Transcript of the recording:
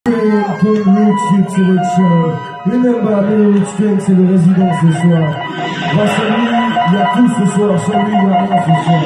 King Rich, c'est votre show. Remember, Rich King, c'est le résident ce soir. Grâce à lui, il y a tout ce soir. Sans lui, il n'y a rien ce soir.